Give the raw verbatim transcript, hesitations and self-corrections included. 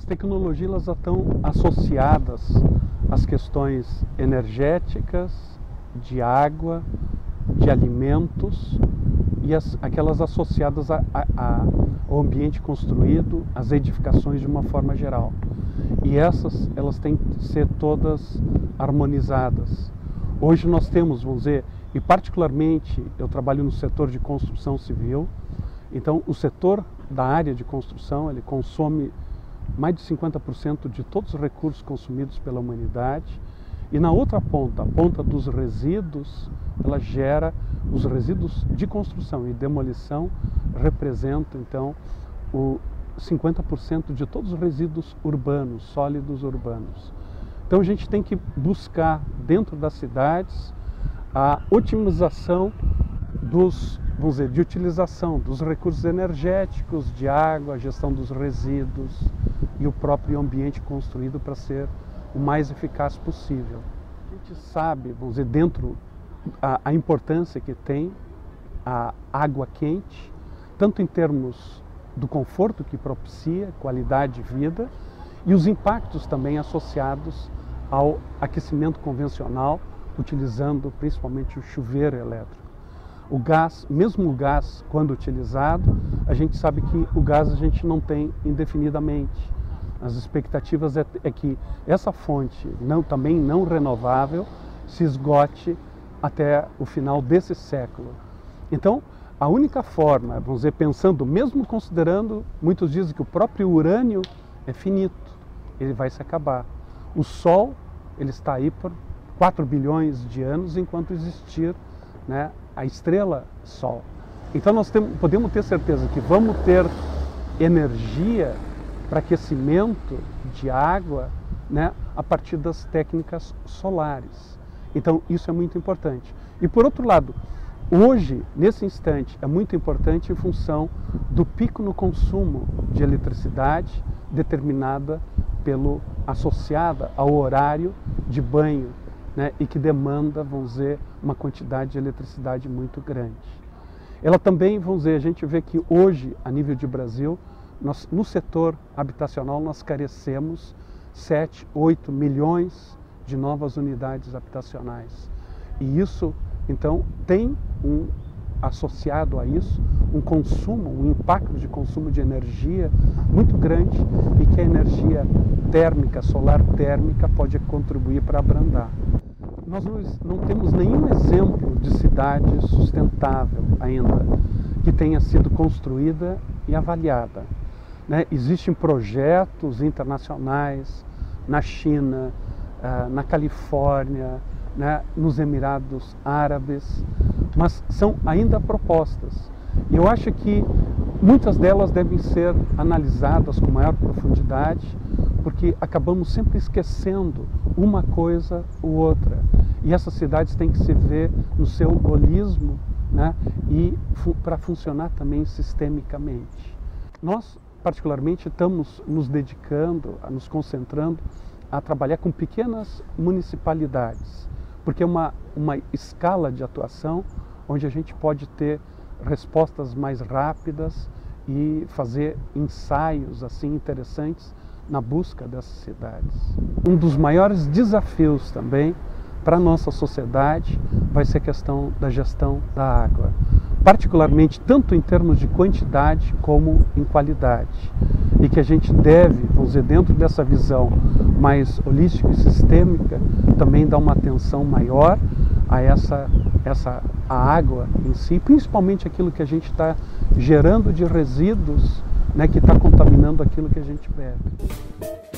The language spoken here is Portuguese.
As tecnologias elas estão associadas às questões energéticas, de água, de alimentos e as, aquelas associadas a, a, a, ao ambiente construído, às edificações de uma forma geral. E essas, elas têm que ser todas harmonizadas. Hoje nós temos, vamos dizer, e particularmente eu trabalho no setor de construção civil, então o setor da área de construção, ele consome mais de cinquenta por cento de todos os recursos consumidos pela humanidade. E na outra ponta, a ponta dos resíduos, ela gera os resíduos de construção e demolição, representam então o cinquenta por cento de todos os resíduos urbanos, sólidos urbanos. Então a gente tem que buscar dentro das cidades a otimização dos, vamos dizer, de utilização dos recursos energéticos, de água, a gestão dos resíduos e o próprio ambiente construído para ser o mais eficaz possível. A gente sabe, vamos dizer, dentro a, a importância que tem a água quente, tanto em termos do conforto que propicia, qualidade de vida, e os impactos também associados ao aquecimento convencional, utilizando principalmente o chuveiro elétrico. O gás, mesmo o gás, quando utilizado, a gente sabe que o gás a gente não tem indefinidamente. As expectativas é, é que essa fonte, não, também não renovável, se esgote até o final desse século. Então, a única forma, vamos dizer, pensando, mesmo considerando, muitos dizem que o próprio urânio é finito, ele vai se acabar. O Sol, ele está aí por quatro bilhões de anos enquanto existir, né, a estrela Sol. Então nós temos, podemos ter certeza que vamos ter energia para aquecimento de água, né, a partir das técnicas solares. Então isso é muito importante. E por outro lado, hoje, nesse instante, é muito importante em função do pico no consumo de eletricidade determinada pelo, associada ao horário de banho, né, e que demanda, vamos dizer, uma quantidade de eletricidade muito grande. Ela também, vamos dizer, a gente vê que hoje, a nível de Brasil, nós, no setor habitacional, nós carecemos sete, oito milhões de novas unidades habitacionais. E isso, então, tem um, associado a isso um consumo, um impacto de consumo de energia muito grande e que a energia térmica, solar térmica, pode contribuir para abrandar. Nós não, não temos nenhum exemplo de cidade sustentável ainda que tenha sido construída e avaliada, né? Existem projetos internacionais na China, na Califórnia, né, nos Emirados Árabes, mas são ainda propostas. E eu acho que muitas delas devem ser analisadas com maior profundidade, porque acabamos sempre esquecendo uma coisa ou outra. E essas cidades têm que se ver no seu holismo, né, e para funcionar também sistemicamente. Nós, particularmente, estamos nos dedicando, a nos concentrando a trabalhar com pequenas municipalidades, porque é uma, uma escala de atuação onde a gente pode ter respostas mais rápidas e fazer ensaios assim interessantes na busca dessas cidades. Um dos maiores desafios também para a nossa sociedade vai ser a questão da gestão da água, particularmente tanto em termos de quantidade como em qualidade. E que a gente deve, vamos dizer, dentro dessa visão mais holística e sistêmica, também dar uma atenção maior a essa, essa a água em si, principalmente aquilo que a gente está gerando de resíduos, né, que está contaminando aquilo que a gente bebe.